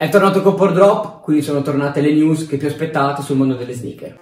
È tornato Copper Drop, quindi sono tornate le news che più aspettate sul mondo delle sneaker.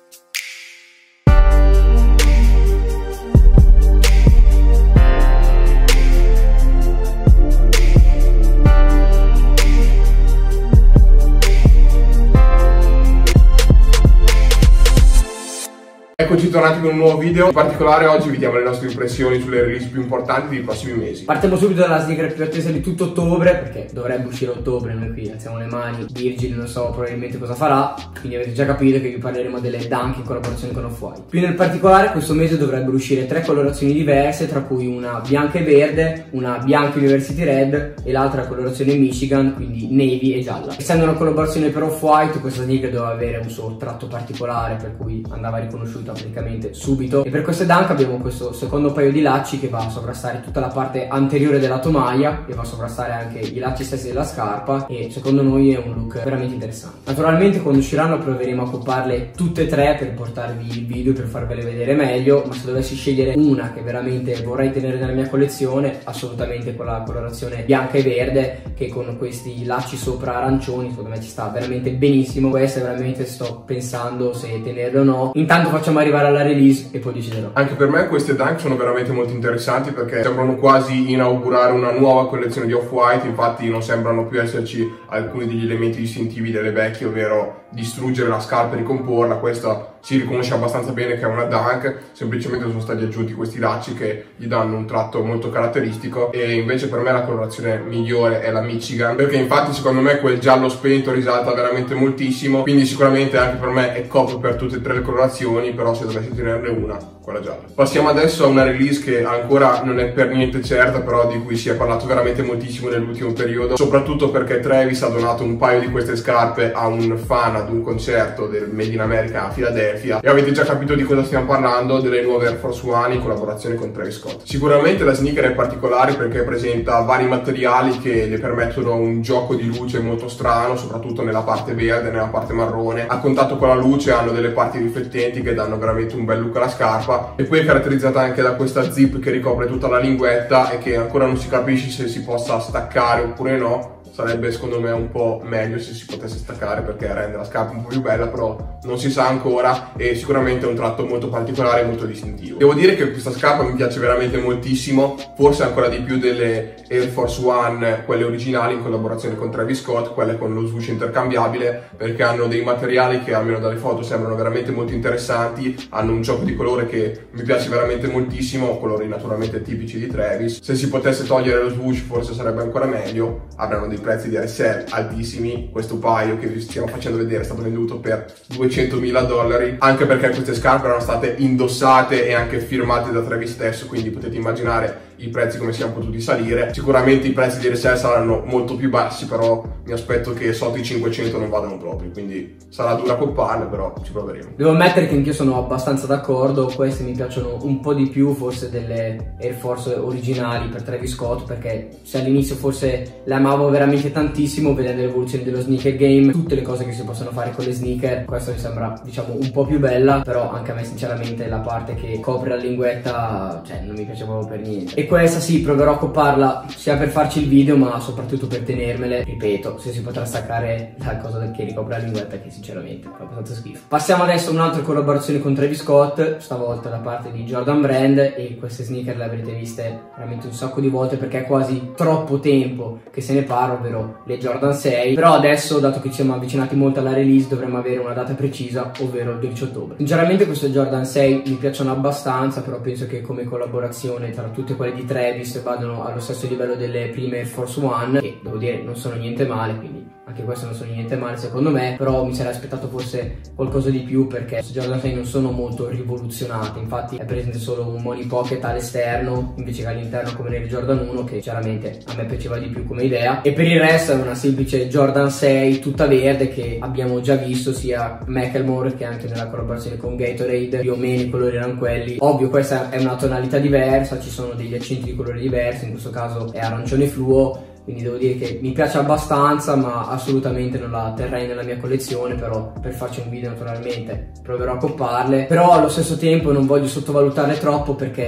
Eccoci tornati con un nuovo video, in particolare oggi vi diamo le nostre impressioni sulle release più importanti dei prossimi mesi. Partiamo subito dalla sneaker più attesa di tutto ottobre, perché dovrebbe uscire a ottobre, noi qui alziamo le mani, Virgil non so probabilmente cosa farà, quindi avete già capito che vi parleremo delle Dunk in collaborazione con Off-White. Più nel particolare questo mese dovrebbero uscire 3 colorazioni diverse, tra cui una bianca e verde, una bianca University Red e l'altra colorazione Michigan, quindi navy e gialla. Essendo una collaborazione per Off-White, questa sneaker doveva avere un suo tratto particolare per cui andava riconosciuta praticamente subito, e per queste Dunk abbiamo questo secondo paio di lacci che va a sovrastare tutta la parte anteriore della tomaia e va a sovrastare anche i lacci stessi della scarpa, e secondo noi è un look veramente interessante. Naturalmente quando usciranno proveremo a accopparle tutte e tre per portarvi il video, per farvele vedere meglio, ma se dovessi scegliere una che veramente vorrei tenere nella mia collezione, assolutamente con la colorazione bianca e verde, che con questi lacci sopra arancioni secondo me ci sta veramente benissimo. Questa veramente sto pensando se tenerle o no. Intanto facciamo arrivare alla release e poi deciderò. Anche per me queste Dunk sono veramente molto interessanti perché sembrano quasi inaugurare una nuova collezione di Off-White, infatti non sembrano più esserci alcuni degli elementi distintivi delle vecchie, ovvero distruggere la scarpa e ricomporla. Questa si riconosce abbastanza bene che è una Dunk, semplicemente sono stati aggiunti questi lacci che gli danno un tratto molto caratteristico, e invece per me la colorazione migliore è la Michigan, perché infatti secondo me quel giallo spento risalta veramente moltissimo, quindi sicuramente anche per me è copro per tutte e tre le colorazioni, però se dovessi tenerne una, quella gialla. Passiamo adesso a una release che ancora non è per niente certa, però di cui si è parlato veramente moltissimo nell'ultimo periodo, soprattutto perché Travis ha donato un paio di queste scarpe a un fan ad un concerto del Made in America a Philadelphia, e avete già capito di cosa stiamo parlando, delle nuove Air Force One in collaborazione con Travis Scott. Sicuramente la sneaker è particolare perché presenta vari materiali che le permettono un gioco di luce molto strano, soprattutto nella parte verde e nella parte marrone. A contatto con la luce hanno delle parti riflettenti che danno veramente un bel look alla scarpa, e poi è caratterizzata anche da questa zip che ricopre tutta la linguetta e che ancora non si capisce se si possa staccare oppure no. Sarebbe secondo me un po' meglio se si potesse staccare perché rende la scarpa un po' più bella, però non si sa ancora, e sicuramente è un tratto molto particolare e molto distintivo. Devo dire che questa scarpa mi piace veramente moltissimo, forse ancora di più delle Air Force One, quelle originali in collaborazione con Travis Scott, quelle con lo swoosh intercambiabile, perché hanno dei materiali che almeno dalle foto sembrano veramente molto interessanti, hanno un gioco di colore che mi piace veramente moltissimo, colori naturalmente tipici di Travis. Se si potesse togliere lo swoosh forse sarebbe ancora meglio, avranno dei prezzi di RSL altissimi. Questo paio che vi stiamo facendo vedere è stato venduto per $200.000, anche perché queste scarpe erano state indossate e anche firmate da Travis stesso, quindi potete immaginare i prezzi come siamo potuti salire. Sicuramente i prezzi di RSL saranno molto più bassi, però mi aspetto che sotto i 500 non vadano proprio, quindi sarà dura copparle, però ci proveremo. Devo ammettere che anch'io sono abbastanza d'accordo, queste mi piacciono un po' di più forse delle Air Force originali per Travis Scott, perché se all'inizio forse le amavo veramente tantissimo vedendo l'evoluzione dello sneaker game, tutte le cose che si possono fare con le sneaker, questa mi sembra diciamo un po' più bella, però anche a me sinceramente la parte che copre la linguetta cioè non mi piaceva proprio per niente. E questa sì, proverò a copparla sia per farci il video ma soprattutto per tenermele, ripeto, se si potrà staccare la cosa che ricopre la linguetta, che sinceramente fa abbastanza schifo. Passiamo adesso a un'altra collaborazione con Travis Scott, stavolta da parte di Jordan Brand, e queste sneaker le avrete viste veramente un sacco di volte perché è quasi troppo tempo che se ne parla, ovvero le Jordan 6, però adesso, dato che ci siamo avvicinati molto alla release, dovremmo avere una data precisa, ovvero il 12 ottobre. Sinceramente queste Jordan 6 mi piacciono abbastanza, però penso che come collaborazione tra tutte quelle di Travis vadano allo stesso livello delle prime Air Force One, che devo dire non sono niente male, quindi anche queste non sono niente male secondo me, però mi sarei aspettato forse qualcosa di più perché queste Jordan 6 non sono molto rivoluzionate, infatti è presente solo un money pocket all'esterno invece che all'interno come nelle Jordan 1, che chiaramente a me piaceva di più come idea, e per il resto è una semplice Jordan 6 tutta verde che abbiamo già visto sia Macklemore che anche nella collaborazione con Gatorade, più o meno i colori erano quelli. Ovvio questa è una tonalità diversa, ci sono degli accenti di colori diversi, in questo caso è arancione fluo, quindi devo dire che mi piace abbastanza, ma assolutamente non la terrei nella mia collezione. Però per farci un video naturalmente proverò a copparle, però allo stesso tempo non voglio sottovalutarle troppo perché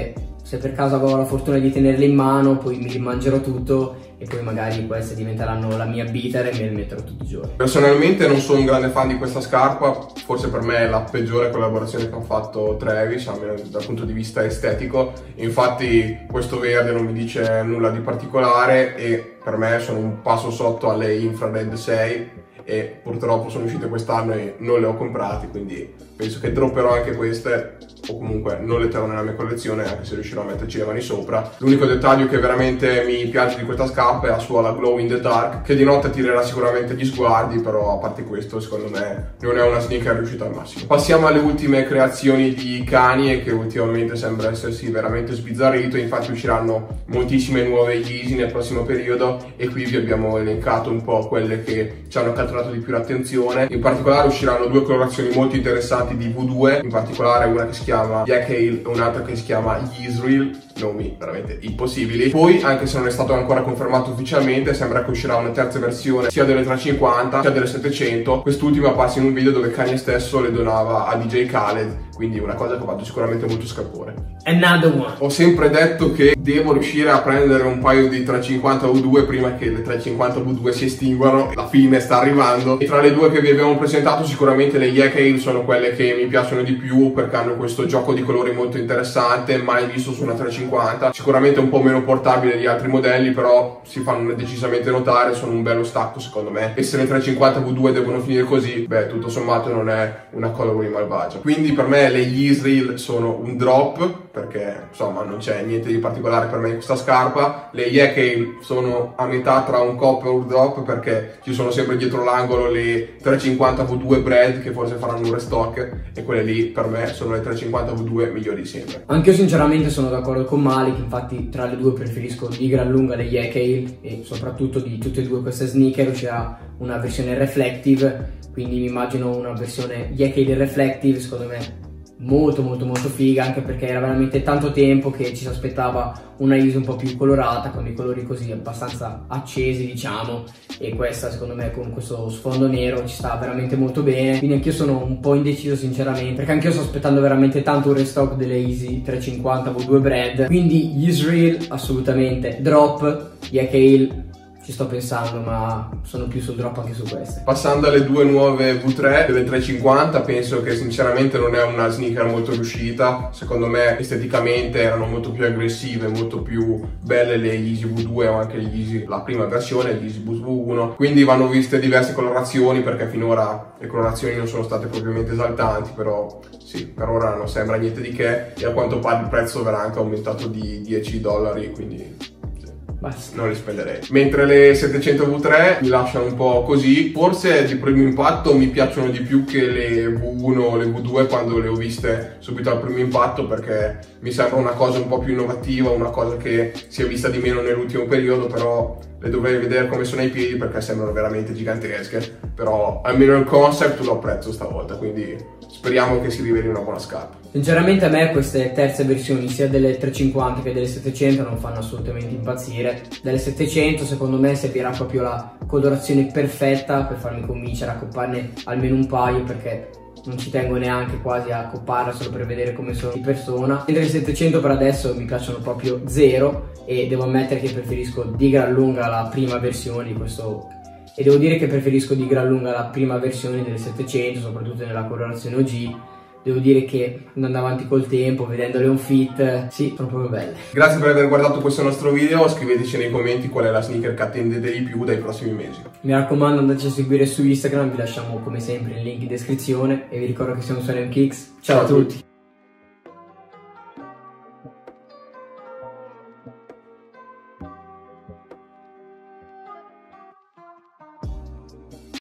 se per caso avevo la fortuna di tenerle in mano, poi mi rimangerò tutto e poi magari queste diventeranno la mia beater e me le metterò tutti i giorni. Personalmente non sono un grande fan di questa scarpa, forse per me è la peggiore collaborazione che ha fatto Travis, almeno dal punto di vista estetico. Infatti questo verde non mi dice nulla di particolare e per me sono un passo sotto alle Infrared 6 e purtroppo sono uscite quest'anno e non le ho comprate, quindi penso che dropperò anche queste o comunque non le terrò nella mia collezione, anche se riuscirò a metterci le mani sopra. L'unico dettaglio che veramente mi piace di questa scarpa è la sua glow in the dark, che di notte attirerà sicuramente gli sguardi, però a parte questo secondo me non è una sneaker riuscita al massimo. Passiamo alle ultime creazioni di Kanye, che ultimamente sembra essersi veramente sbizzarrito. Infatti usciranno moltissime nuove Yeezy nel prossimo periodo e qui vi abbiamo elencato un po' quelle che ci hanno catturato di più l'attenzione. In particolare usciranno due colorazioni molto interessanti di V2, in particolare una che si chiama Yak Ale e un'altra che si chiama Yisrael, nomi veramente impossibili. Poi, anche se non è stato ancora confermato ufficialmente, sembra che uscirà una terza versione sia delle 350 sia delle 700. Quest'ultima appare in un video dove Kanye stesso le donava a DJ Khaled, quindi una cosa che ha fatto sicuramente molto scalpore. Another one. Ho sempre detto che devo riuscire a prendere un paio di 350 V2 prima che le 350 V2 si estinguano. La fine sta arrivando e tra le due che vi abbiamo presentato sicuramente le Yak Ale sono quelle che mi piacciono di più perché hanno questo gioco di colori molto interessante, mai visto su una 350. Sicuramente un po' meno portabile di altri modelli, però si fanno decisamente notare, sono un bello stacco secondo me, e se le 350 V2 devono finire così, beh, tutto sommato non è una colorway malvagia. Quindi per me le Yisrael sono un drop, perché insomma non c'è niente di particolare per me in questa scarpa. Le Yak Ale sono a metà tra un cop e un drop, perché ci sono sempre dietro l'angolo le 350 V2 Bread che forse faranno un restock e quelle lì per me sono le 350 V2 migliori di sempre. Anche io sinceramente sono d'accordo con Malik, infatti tra le due preferisco di gran lunga le Yak Ale e soprattutto di tutte e due queste sneaker uscirà una versione reflective, quindi mi immagino una versione Yak Ale reflective secondo me molto figa, anche perché era veramente tanto tempo che ci si aspettava una Yeezy un po' più colorata, con dei colori così abbastanza accesi diciamo, e questa secondo me con questo sfondo nero ci sta veramente molto bene. Quindi anch'io sono un po' indeciso sinceramente, perché anch'io sto aspettando veramente tanto un restock delle Yeezy 350 V2 Bread. Quindi Yisrael assolutamente drop, Yak Ale ci sto pensando, ma sono più sul drop anche su queste. Passando alle due nuove V3 delle 350, penso che sinceramente non è una sneaker molto riuscita. Secondo me esteticamente erano molto più aggressive, molto più belle le Yeezy V2 o anche le Yeezy, la prima versione, le Yeezy Boost V1. Quindi vanno viste diverse colorazioni, perché finora le colorazioni non sono state propriamente esaltanti, però sì, per ora non sembra niente di che e a quanto pare il prezzo verrà anche aumentato di $10, quindi basta, non li spenderei. Mentre le 700 V3 mi lasciano un po' così, forse di primo impatto mi piacciono di più che le V1 o le V2 quando le ho viste subito al primo impatto, perché mi sembra una cosa un po' più innovativa, una cosa che si è vista di meno nell'ultimo periodo, però le dovrei vedere come sono ai piedi perché sembrano veramente gigantesche. Però almeno il concept lo apprezzo stavolta, quindi speriamo che si riveli una buona scarpa. Sinceramente a me queste terze versioni sia delle 350 che delle 700 non fanno assolutamente impazzire. Delle 700 secondo me servirà proprio la colorazione perfetta per farmi convincere a copparne almeno un paio, perché non ci tengo neanche quasi a copparla solo per vedere come sono di persona. Mentre le 700 per adesso mi piacciono proprio zero e devo ammettere che preferisco di gran lunga la prima versione di questo. E devo dire che preferisco di gran lunga la prima versione delle 700, soprattutto nella colorazione OG. Devo dire che andando avanti col tempo, vedendole on fit, sì, sono proprio belle. Grazie per aver guardato questo nostro video, scriveteci nei commenti qual è la sneaker che attendete di più dai prossimi mesi. Mi raccomando, andateci a seguire su Instagram, vi lasciamo come sempre il link in descrizione e vi ricordo che siamo su NM Kicks. Ciao a tutti!